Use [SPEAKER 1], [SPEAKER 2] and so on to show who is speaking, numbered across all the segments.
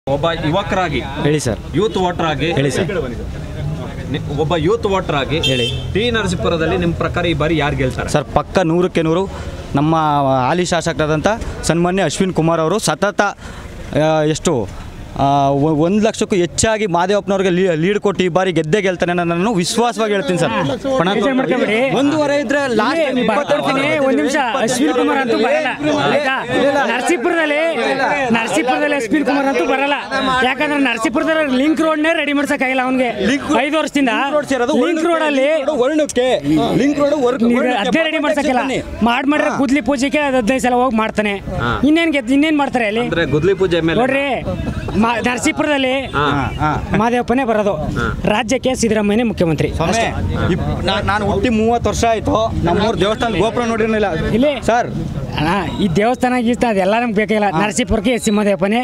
[SPEAKER 1] ಒಬ್ಬ ಯುವಕರಾಗಿ
[SPEAKER 2] ಹೇಳಿ sir.
[SPEAKER 1] Youth voter ಆಗಿ
[SPEAKER 2] ಹೇಳಿ ಸರ್.
[SPEAKER 1] ಒಬ್ಬ ಯೂತ್ ವೋಟರ್ ಆಗಿ
[SPEAKER 2] ಹೇಳಿ.
[SPEAKER 1] ಟಿ ನರಸೀಪುರದಲ್ಲಿ ನಿಮ್ಮ ಪ್ರಕಾರ ಈ ಬಾರಿ ಯಾರು ಗೆಲ್ತಾರೆ
[SPEAKER 2] ಸರ್? ಪಕ್ಕ 100ಕ್ಕೆ 100 ನಮ್ಮ ಹಾಲಿ ಶಾಸಕರಾದಂಥ ಸನ್ಮಾನ್ಯ ಅಶ್ವಿನ್ ಕುಮಾರ್ ಅವರು ಸತತ ಎಷ್ಟು 1 ಲಕ್ಷಕ್ಕೂ ಹೆಚ್ಚಾಗಿ ಮಾದೇವಪ್ಪನವ್ರಿಗೆ ಲೀಡ್ ಕೊಟ್ಟು ಈ ಬಾರಿ ಗೆದ್ದೇ ಗೆಲ್ತಾನೆ ನಾನು ವಿಶ್ವಾಸವಾಗಿ ಹೇಳ್ತೀನಿ ಸರ್. ಒಂದೂವರೆ ಇದ್ರೆ ಲಾಸ್ಟ್
[SPEAKER 3] ಒಂದು ನಿಮಿಷ. ಅಶ್ವಿನ್ ಕುಮಾರ್ ಅಂತೂ ಬರಲ್ಲ ಆಯ್ತಾ? ನರಸೀಪುರದಲ್ಲಿ ಅಶ್ವಿನ್ ಕುಮಾರ್ ಅಂತೂ ಬರಲ್ಲ. ಯಾಕಂದ್ರೆ ನರಸೀಪುರದಲ್ಲಿ ಲಿಂಕ್ ರೋಡ್ನೇ ರೆಡಿ ಮಾಡ್ಸಕ್ಕಾಗಿಲ್ಲ ಅವನಿಗೆ 5 ವರ್ಷದಿಂದ. ಲಿಂಕ್ ರೋಡ್ ಅಲ್ಲಿ ಅದೇ ರೆಡಿ ಮಾಡ್ಸಕ್ಕಿಲ್ಲ. ಮಾಡಿದ್ರೆ ಗುದ್ಲಿ ಪೂಜೆಗೆ 15 ಸಲ ಹೋಗಿ ಮಾಡ್ತಾನೆ. ಇನ್ನೇನ್ ಮಾಡ್ತಾರೆ ಅಲ್ಲಿ
[SPEAKER 1] ಗುದ್ಲಿ ಪೂಜೆ ಮೇಲೆ
[SPEAKER 3] ನೋಡ್ರಿ. ನರಸೀಪುರದಲ್ಲಿ ಮಾದೇವಪ್ಪನೇ ಬರೋದು. ರಾಜ್ಯಕ್ಕೆ ಸಿದ್ದರಾಮಯ್ಯ ಮುಖ್ಯಮಂತ್ರಿ.
[SPEAKER 2] ನಾನು ಹುಟ್ಟಿ 30 ವರ್ಷ ಆಯ್ತು. ನಮ್ಮೂರು ದೇವಸ್ಥಾನ ಗೋಪುರ ನೋಡಿರಲಿಲ್ಲ
[SPEAKER 3] ಇಲ್ಲಿ
[SPEAKER 2] ಸರ್.
[SPEAKER 3] ಈ ದೇವಸ್ಥಾನ ಗೀಸ್ತ ಅದೆಲ್ಲ ನಮ್ಗೆ ಬೇಕಾಗಿಲ್ಲ. ನರಸೀಪುರಕ್ಕೆ ಎಸ್ ಸಿ ಮಾದೇವಪ್ಪನೇ.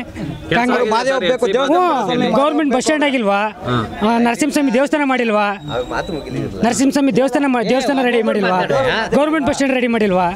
[SPEAKER 3] ಗೌರ್ಮೆಂಟ್ ಬಸ್ ಸ್ಟ್ಯಾಂಡ್ ಆಗಿಲ್ವಾ? ನರಸಿಂಹಸ್ವಾಮಿ ದೇವಸ್ಥಾನ ಮಾಡಿಲ್ವಾ? ನರಸಿಂಹಸ್ವಾಮಿ ದೇವಸ್ಥಾನ ರೆಡಿ ಮಾಡಿಲ್ವಾ? ಗೌರ್ಮೆಂಟ್ ಬಸ್ ಸ್ಟ್ಯಾಂಡ್ ರೆಡಿ ಮಾಡಿಲ್ವಾ?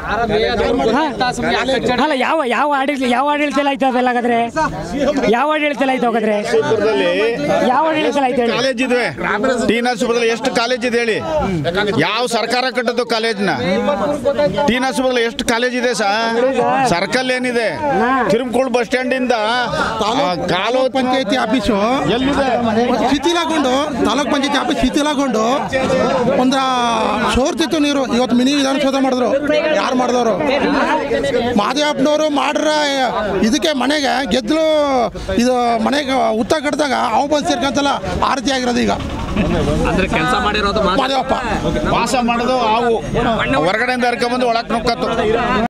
[SPEAKER 3] ಅಲ್ಲ, ಯಾವ ಆಡಳಿತ ಆಯ್ತು ಅದೆಲ್ಲ ಹಾಗಾದ್ರೆ? ಯಾವ ಆಡಳಿತ ಆಯ್ತು ಹಾಗಾದ್ರೆ? ಯಾವ ಆಡಳಿತ ಆಯ್ತು?
[SPEAKER 4] ಕಾಲೇಜ್ ಇದೆ ಟಿ ನರಸೀಪುರದಲ್ಲಿ. ಎಷ್ಟು ಕಾಲೇಜ್ ಇದೆ ಹೇಳಿ? ಯಾವ ಸರ್ಕಾರ ಕಟ್ಟದ್ದು ಕಾಲೇಜ್ನ? ಟಿ ನರಸೀಪುರದಲ್ಲಿ ಎಷ್ಟು ಕಾಲೇಜ್ ಇದೆ ಸರ್? ಸರ್ಕಲ್ ಏನಿದೆ? ತಿರುಮಕೂಳು ಬಸ್ ಸ್ಟ್ಯಾಂಡ್ ಇಂದ ತಾಲೂಕ್
[SPEAKER 5] ಪಂಚಾಯತಿ ಆಫೀಸು ಶಿಥಿಲಗೊಂಡು, ತಾಲೂಕ್ ಪಂಚಾಯತಿ ಆಫೀಸ್ ಶಿಥಿಲಗೊಂಡು ಒಂದು ಸೋರ್ತಿತ್ತು ನೀರು. ಇವತ್ತು ಮಿನಿ ವಿಧಾನಸೌಧ ಮಾಡಿದ್ರು. ಯಾರು ಮಾಡಿದವರು? ಮಾದೇವಪ್ಪನವರು ಮಾಡ್ರ ಇದಕ್ಕೆ ಮನೆಗೆ ಗೆದ್ದಲು ಇದು ಮನೆಗೆ ಉತ್ತ ಕಟ್ಟಿದಾಗ ಅವು ಬಂದು ಸೇರ್ಕೊಂತಲ್ಲ ಆ ರೀತಿ ಆಗಿರೋದು ಈಗ.
[SPEAKER 1] ಅಂದ್ರೆ ಕೆಲಸ ಮಾಡಿರೋದು
[SPEAKER 5] ಮಾದೇವಪ್ಪ
[SPEAKER 4] ವಾಸ ಮಾಡೋದು ಅವು ಹೊರಗಡೆಯಿಂದ ಹರ್ಕೊಂಡ್ಬಂದು ಒಳಕ್ಕೆ ನುಕ್ಕತ್ತು.